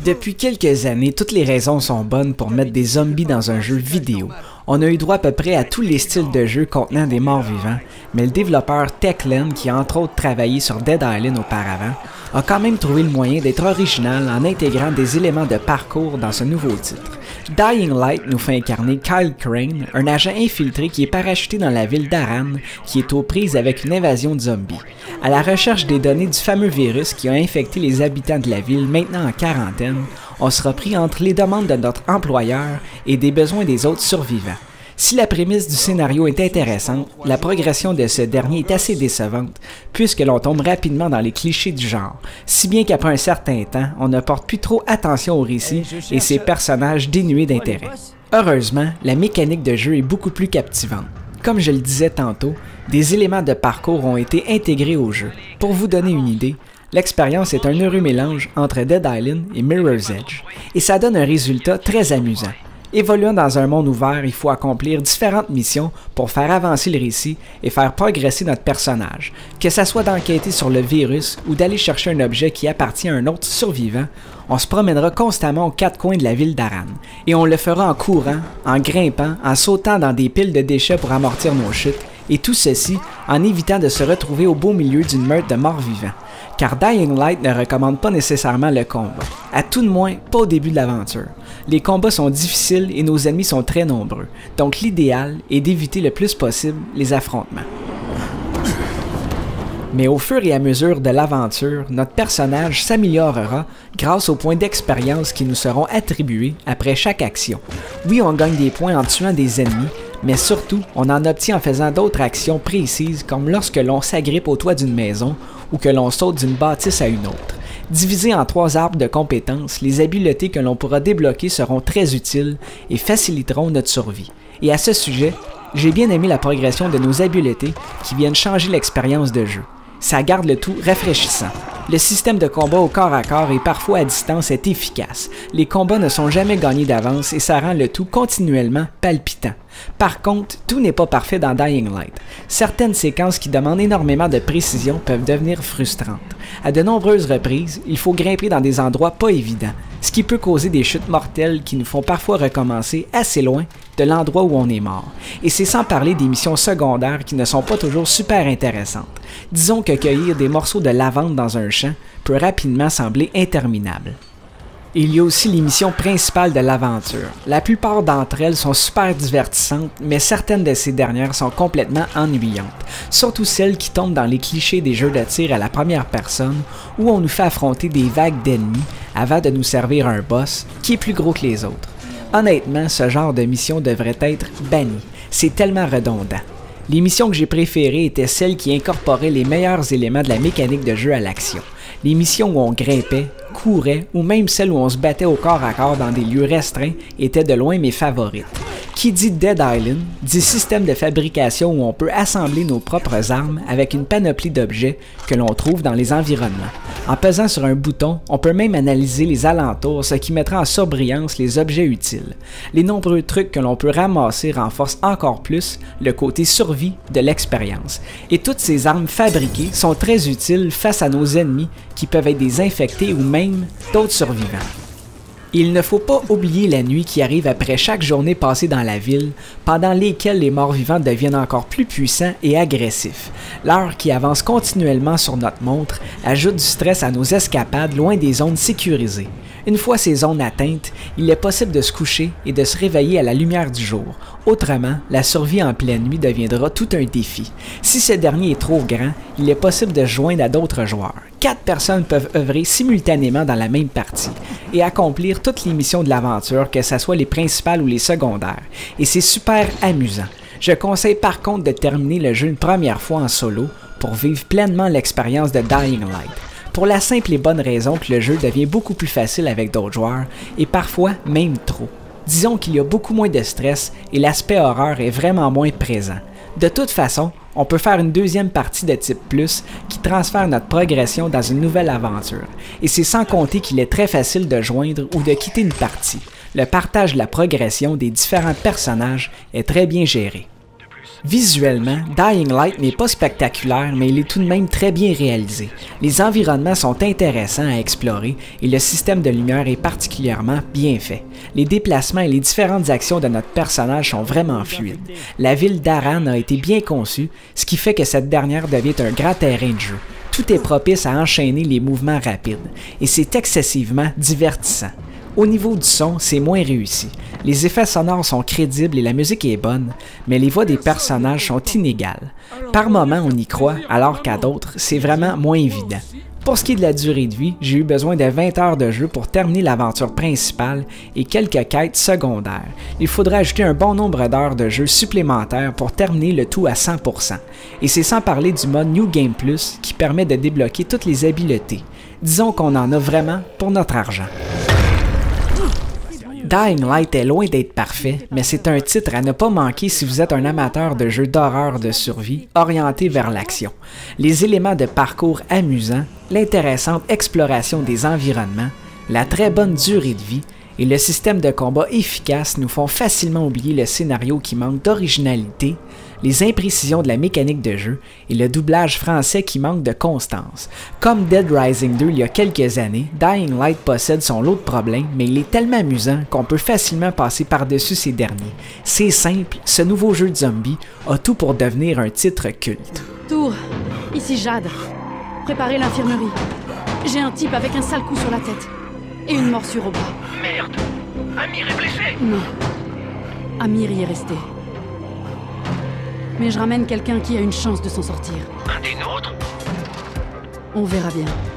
Depuis quelques années, toutes les raisons sont bonnes pour mettre des zombies dans un jeu vidéo. On a eu droit à peu près à tous les styles de jeu contenant des morts vivants, mais le développeur Techland, qui a entre autres travaillé sur Dead Island auparavant, a quand même trouvé le moyen d'être original en intégrant des éléments de parcours dans ce nouveau titre. Dying Light nous fait incarner Kyle Crane, un agent infiltré qui est parachuté dans la ville d'Aran, qui est aux prises avec une invasion de zombies. À la recherche des données du fameux virus qui a infecté les habitants de la ville maintenant en quarantaine, on sera pris entre les demandes de notre employeur et des besoins des autres survivants. Si la prémisse du scénario est intéressante, la progression de ce dernier est assez décevante, puisque l'on tombe rapidement dans les clichés du genre, si bien qu'après un certain temps, on ne porte plus trop attention au récit et ses personnages dénués d'intérêt. Heureusement, la mécanique de jeu est beaucoup plus captivante. Comme je le disais tantôt, des éléments de parcours ont été intégrés au jeu. Pour vous donner une idée, l'expérience est un heureux mélange entre Dead Island et Mirror's Edge, et ça donne un résultat très amusant. Évoluant dans un monde ouvert, il faut accomplir différentes missions pour faire avancer le récit et faire progresser notre personnage, que ça soit d'enquêter sur le virus ou d'aller chercher un objet qui appartient à un autre survivant. On se promènera constamment aux quatre coins de la ville d'Aran, et on le fera en courant, en grimpant, en sautant dans des piles de déchets pour amortir nos chutes, et tout ceci en évitant de se retrouver au beau milieu d'une meute de morts vivants. Car Dying Light ne recommande pas nécessairement le combat, à tout de moins pas au début de l'aventure. Les combats sont difficiles et nos ennemis sont très nombreux, donc l'idéal est d'éviter le plus possible les affrontements. Mais au fur et à mesure de l'aventure, notre personnage s'améliorera grâce aux points d'expérience qui nous seront attribués après chaque action. Oui, on gagne des points en tuant des ennemis, mais surtout, on en obtient en faisant d'autres actions précises comme lorsque l'on s'agrippe au toit d'une maison ou que l'on saute d'une bâtisse à une autre. Divisés en 3 arbres de compétences, les habiletés que l'on pourra débloquer seront très utiles et faciliteront notre survie. Et à ce sujet, j'ai bien aimé la progression de nos habiletés qui viennent changer l'expérience de jeu. Ça garde le tout rafraîchissant. Le système de combat au corps à corps et parfois à distance est efficace. Les combats ne sont jamais gagnés d'avance et ça rend le tout continuellement palpitant. Par contre, tout n'est pas parfait dans Dying Light. Certaines séquences qui demandent énormément de précision peuvent devenir frustrantes. À de nombreuses reprises, il faut grimper dans des endroits pas évidents, ce qui peut causer des chutes mortelles qui nous font parfois recommencer assez loin de l'endroit où on est mort. Et c'est sans parler des missions secondaires qui ne sont pas toujours super intéressantes. Disons que cueillir des morceaux de lavande dans un champ peut rapidement sembler interminable. Il y a aussi les missions principales de l'aventure. La plupart d'entre elles sont super divertissantes, mais certaines de ces dernières sont complètement ennuyantes. Surtout celles qui tombent dans les clichés des jeux de tir à la première personne, où on nous fait affronter des vagues d'ennemis avant de nous servir un boss qui est plus gros que les autres. Honnêtement, ce genre de mission devrait être banni. C'est tellement redondant. Les missions que j'ai préférées étaient celles qui incorporaient les meilleurs éléments de la mécanique de jeu à l'action. Les missions où on grimpait, courait ou même celles où on se battait au corps à corps dans des lieux restreints étaient de loin mes favorites. Qui dit Dead Island, dit système de fabrication où on peut assembler nos propres armes avec une panoplie d'objets que l'on trouve dans les environnements. En pesant sur un bouton, on peut même analyser les alentours, ce qui mettra en surbrillance les objets utiles. Les nombreux trucs que l'on peut ramasser renforcent encore plus le côté survie de l'expérience. Et toutes ces armes fabriquées sont très utiles face à nos ennemis qui peuvent être des infectés ou même d'autres survivants. Il ne faut pas oublier la nuit qui arrive après chaque journée passée dans la ville, pendant lesquelles les morts-vivants deviennent encore plus puissants et agressifs. L'heure qui avance continuellement sur notre montre ajoute du stress à nos escapades loin des zones sécurisées. Une fois ces zones atteintes, il est possible de se coucher et de se réveiller à la lumière du jour. Autrement, la survie en pleine nuit deviendra tout un défi. Si ce dernier est trop grand, il est possible de se joindre à d'autres joueurs. 4 personnes peuvent œuvrer simultanément dans la même partie et accomplir toutes les missions de l'aventure, que ce soit les principales ou les secondaires. Et c'est super amusant. Je conseille par contre de terminer le jeu une première fois en solo pour vivre pleinement l'expérience de Dying Light. Pour la simple et bonne raison que le jeu devient beaucoup plus facile avec d'autres joueurs, et parfois même trop. Disons qu'il y a beaucoup moins de stress et l'aspect horreur est vraiment moins présent. De toute façon, on peut faire une deuxième partie de type plus qui transfère notre progression dans une nouvelle aventure. Et c'est sans compter qu'il est très facile de joindre ou de quitter une partie. Le partage de la progression des différents personnages est très bien géré. De plus, Visuellement, Dying Light n'est pas spectaculaire, mais il est tout de même très bien réalisé. Les environnements sont intéressants à explorer et le système de lumière est particulièrement bien fait. Les déplacements et les différentes actions de notre personnage sont vraiment fluides. La ville d'Harran a été bien conçue, ce qui fait que cette dernière devient un grand terrain de jeu. Tout est propice à enchaîner les mouvements rapides, et c'est excessivement divertissant. Au niveau du son, c'est moins réussi. Les effets sonores sont crédibles et la musique est bonne, mais les voix des personnages sont inégales. Par moments, on y croit, alors qu'à d'autres, c'est vraiment moins évident. Pour ce qui est de la durée de vie, j'ai eu besoin de 20 heures de jeu pour terminer l'aventure principale et quelques quêtes secondaires. Il faudra ajouter un bon nombre d'heures de jeu supplémentaires pour terminer le tout à 100%. Et c'est sans parler du mode New Game Plus qui permet de débloquer toutes les habiletés. Disons qu'on en a vraiment pour notre argent. Dying Light est loin d'être parfait, mais c'est un titre à ne pas manquer si vous êtes un amateur de jeux d'horreur de survie orienté vers l'action. Les éléments de parcours amusants, l'intéressante exploration des environnements, la très bonne durée de vie et le système de combat efficace nous font facilement oublier le scénario qui manque d'originalité, les imprécisions de la mécanique de jeu et le doublage français qui manque de constance. Comme Dead Rising 2 il y a quelques années, Dying Light possède son lot de problèmes, mais il est tellement amusant qu'on peut facilement passer par-dessus ces derniers. C'est simple, ce nouveau jeu de zombies a tout pour devenir un titre culte. Tour, ici Jade. Préparez l'infirmerie. J'ai un type avec un sale coup sur la tête et une morsure au bras. Merde! Amir est blessé! Non. Amir y est resté. Mais je ramène quelqu'un qui a une chance de s'en sortir. Un des nôtres? On verra bien.